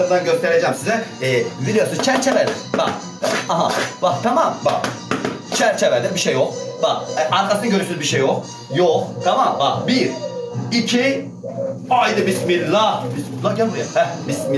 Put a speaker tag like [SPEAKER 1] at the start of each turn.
[SPEAKER 1] yakından göstereceğim size. Biliyorsun çerçeveli. Bak. Aha. Bak tamam. Bak. Çerçevede bir şey yok. Bak. Arkasını görüyorsunuz bir şey yok. Yok. Tamam. Bak. 1, 2. Haydi bismillah. Bismillah gel buraya. Bismillah.